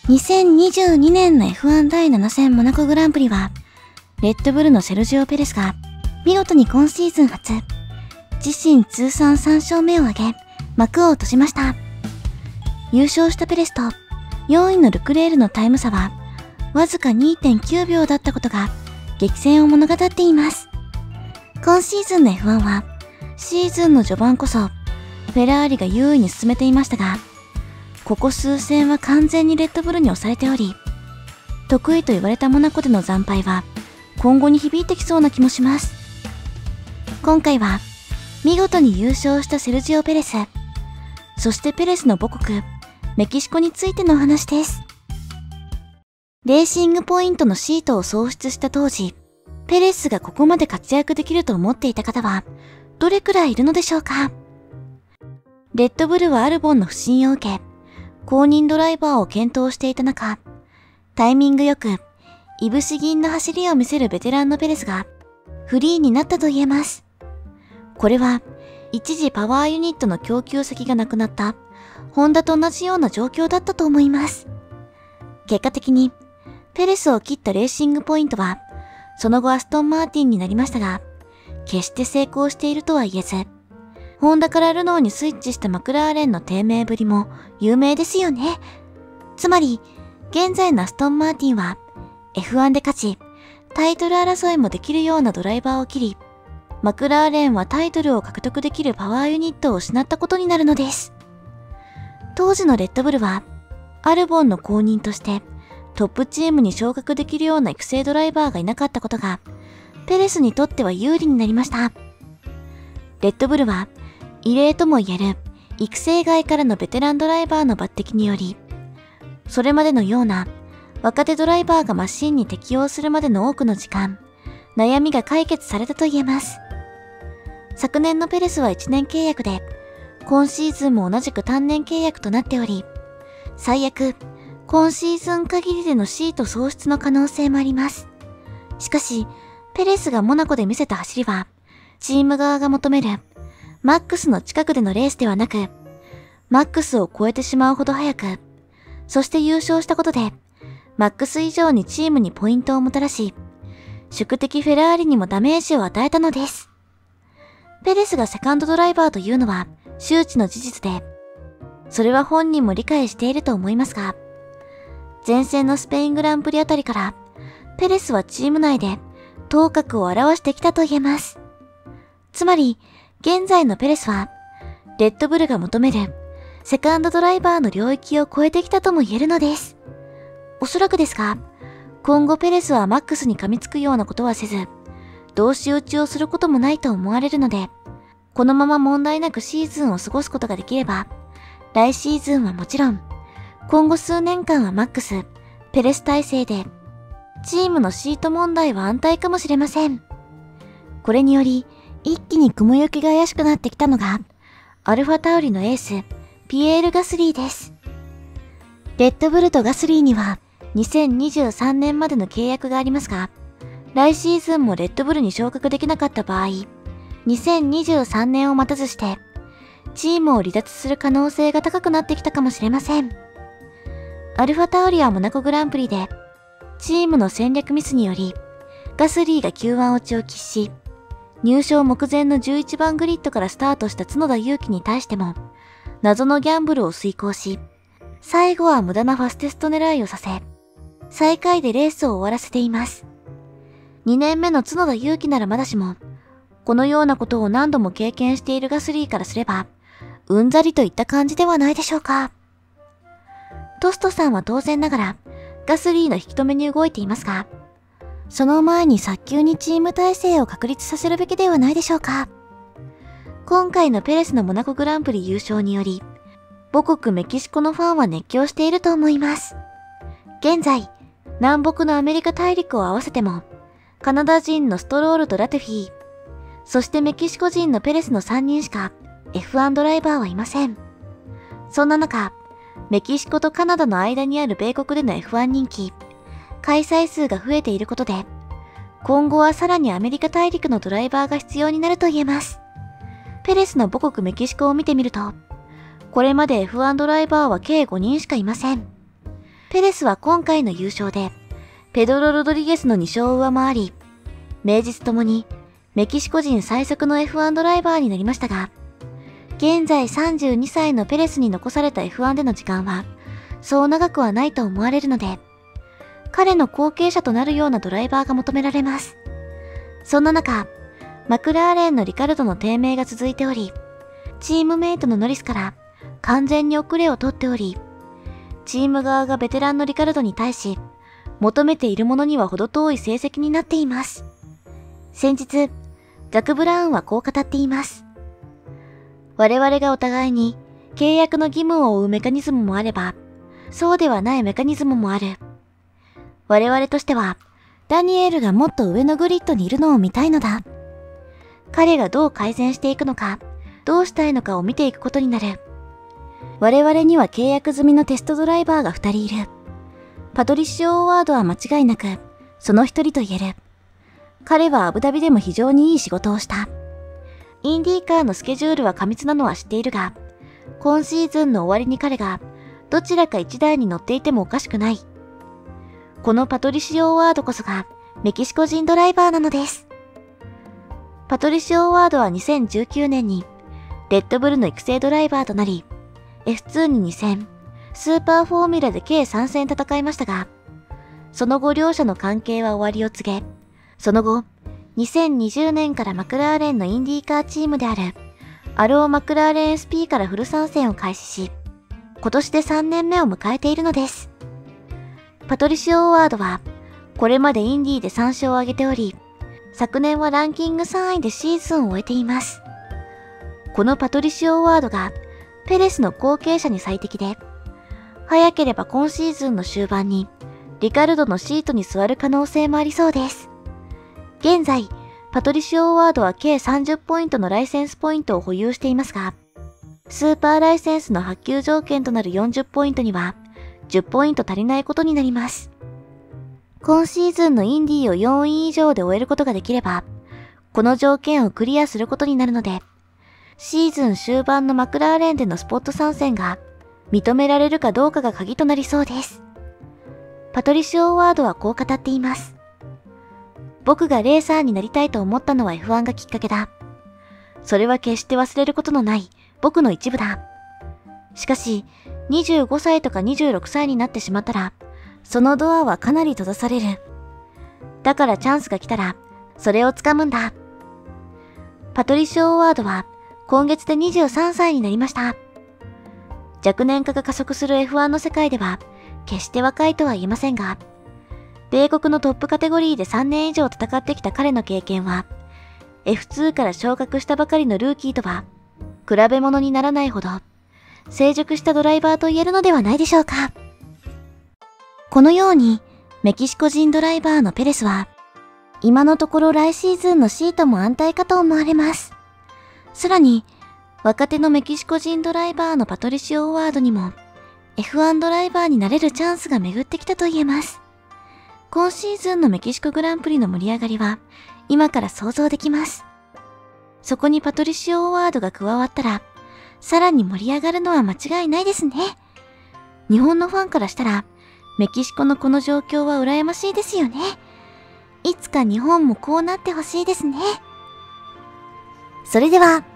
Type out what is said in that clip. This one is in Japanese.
2022年の F1 第7戦モナコグランプリは、レッドブルのセルジオ・ペレスが見事に今シーズン初、自身通算3勝目を挙げ、幕を閉じました。優勝したペレスと4位のルクレールのタイム差は、わずか 2.9 秒だったことが激戦を物語っています。今シーズンの F1 は、シーズンの序盤こそ、フェラーリが優位に進めていましたが、ここ数戦は完全にレッドブルに押されており、得意と言われたモナコでの惨敗は今後に響いてきそうな気もします。今回は見事に優勝したセルジオ・ペレス、そしてペレスの母国メキシコについてのお話です。レーシングポイントのシートを創出した当時、ペレスがここまで活躍できると思っていた方はどれくらいいるのでしょうか。レッドブルはアルボンの不振を受け、公認ドライバーを検討していた中、タイミングよく、いぶし銀の走りを見せるベテランのペレスが、フリーになったと言えます。これは、一時パワーユニットの供給先がなくなった、ホンダと同じような状況だったと思います。結果的に、ペレスを切ったレーシングポイントは、その後アストンマーティンになりましたが、決して成功しているとは言えず、ホンダからルノーにスイッチしたマクラーレンの低迷ぶりも有名ですよね。つまり、現在のアストンマーティンは F1 で勝ち、タイトル争いもできるようなドライバーを切り、マクラーレンはタイトルを獲得できるパワーユニットを失ったことになるのです。当時のレッドブルは、アルボンの公認としてトップチームに昇格できるような育成ドライバーがいなかったことが、ペレスにとっては有利になりました。レッドブルは、異例とも言える育成外からのベテランドライバーの抜擢により、それまでのような若手ドライバーがマシンに適応するまでの多くの時間、悩みが解決されたと言えます。昨年のペレスは1年契約で、今シーズンも同じく単年契約となっており、最悪、今シーズン限りでのシート喪失の可能性もあります。しかし、ペレスがモナコで見せた走りは、チーム側が求めるマックスの近くでのレースではなく、マックスを超えてしまうほど速く、そして優勝したことで、マックス以上にチームにポイントをもたらし、宿敵フェラーリにもダメージを与えたのです。ペレスがセカンドドライバーというのは周知の事実で、それは本人も理解していると思いますが、前線のスペイングランプリあたりから、ペレスはチーム内で頭角を現してきたと言えます。つまり、現在のペレスは、レッドブルが求めるセカンドドライバーの領域を超えてきたとも言えるのです。おそらくですが、今後ペレスはマックスに噛みつくようなことはせず、同士打ちをすることもないと思われるので、このまま問題なくシーズンを過ごすことができれば、来シーズンはもちろん、今後数年間はマックス、ペレス体制で、チームのシート問題は安泰かもしれません。これにより、一気に雲行きが怪しくなってきたのが、アルファタウリのエース、ピエール・ガスリーです。レッドブルとガスリーには、2023年までの契約がありますが、来シーズンもレッドブルに昇格できなかった場合、2023年を待たずして、チームを離脱する可能性が高くなってきたかもしれません。アルファタウリはモナコグランプリで、チームの戦略ミスにより、ガスリーが Q1 落ちを喫し、入賞目前の11番グリッドからスタートした角田裕樹に対しても、謎のギャンブルを遂行し、最後は無駄なファステスト狙いをさせ、最下位でレースを終わらせています。2年目の角田裕樹ならまだしも、このようなことを何度も経験しているガスリーからすれば、うんざりといった感じではないでしょうか。トストさんは当然ながら、ガスリーの引き止めに動いていますが、その前に早急にチーム体制を確立させるべきではないでしょうか。今回のペレスのモナコグランプリ優勝により、母国メキシコのファンは熱狂していると思います。現在、南北のアメリカ大陸を合わせても、カナダ人のストロールとラテフィー、そしてメキシコ人のペレスの3人しか F1 ドライバーはいません。そんな中、メキシコとカナダの間にある米国での F1 人気、開催数が増えていることで、今後はさらにアメリカ大陸のドライバーが必要になると言えます。ペレスの母国メキシコを見てみると、これまで F1 ドライバーは計5人しかいません。 ペレスは今回の優勝で、ペドロ・ロドリゲスの2勝を上回り、名実ともにメキシコ人最速の F1 ドライバーになりましたが、現在32歳のペレスに残された F1 での時間は、そう長くはないと思われるので、彼の後継者となるようなドライバーが求められます。そんな中、マクラーレンのリカルドの低迷が続いており、チームメイトのノリスから完全に遅れを取っており、チーム側がベテランのリカルドに対し、求めているものには程遠い成績になっています。先日、ザク・ブラウンはこう語っています。我々がお互いに契約の義務を負うメカニズムもあれば、そうではないメカニズムもある。我々としては、ダニエルがもっと上のグリッドにいるのを見たいのだ。彼がどう改善していくのか、どうしたいのかを見ていくことになる。我々には契約済みのテストドライバーが2人いる。パトリシオ・オワードは間違いなく、その一人と言える。彼はアブダビでも非常にいい仕事をした。インディーカーのスケジュールは過密なのは知っているが、今シーズンの終わりに彼がどちらか一台に乗っていてもおかしくない。このパトリシオ・オワードこそがメキシコ人ドライバーなのです。パトリシオ・オワードは2019年にレッドブルの育成ドライバーとなり、F2 に2戦、スーパーフォーミュラで計3戦戦いましたが、その後両者の関係は終わりを告げ、その後、2020年からマクラーレンのインディーカーチームであるアロー・マクラーレン SP からフル参戦を開始し、今年で3年目を迎えているのです。パトリシオ・オワードは、これまでインディーで3勝を挙げており、昨年はランキング3位でシーズンを終えています。このパトリシオ・オワードが、ペレスの後継者に最適で、早ければ今シーズンの終盤に、リカルドのシートに座る可能性もありそうです。現在、パトリシオ・オワードは計30ポイントのライセンスポイントを保有していますが、スーパーライセンスの発給条件となる40ポイントには、10ポイント足りないことになります。今シーズンのインディーを4位以上で終えることができれば、この条件をクリアすることになるので、シーズン終盤のマクラーレンでのスポット参戦が認められるかどうかが鍵となりそうです。パトリシオ・オワードはこう語っています。僕がレーサーになりたいと思ったのは F1 がきっかけだ。それは決して忘れることのない僕の一部だ。しかし、25歳とか26歳になってしまったら、そのドアはかなり閉ざされる。だからチャンスが来たら、それを掴むんだ。パトリシオ・オワードは、今月で23歳になりました。若年化が加速する F1 の世界では、決して若いとは言えませんが、米国のトップカテゴリーで3年以上戦ってきた彼の経験は、F2 から昇格したばかりのルーキーとは、比べ物にならないほど、成熟したドライバーと言えるのではないでしょうか。このように、メキシコ人ドライバーのペレスは、今のところ来シーズンのシートも安泰かと思われます。さらに、若手のメキシコ人ドライバーのパトリシオ・オワードにも、F1 ドライバーになれるチャンスが巡ってきたと言えます。今シーズンのメキシコグランプリの盛り上がりは、今から想像できます。そこにパトリシオ・オワードが加わったら、さらに盛り上がるのは間違いないですね。日本のファンからしたら、メキシコのこの状況は羨ましいですよね。いつか日本もこうなってほしいですね。それでは、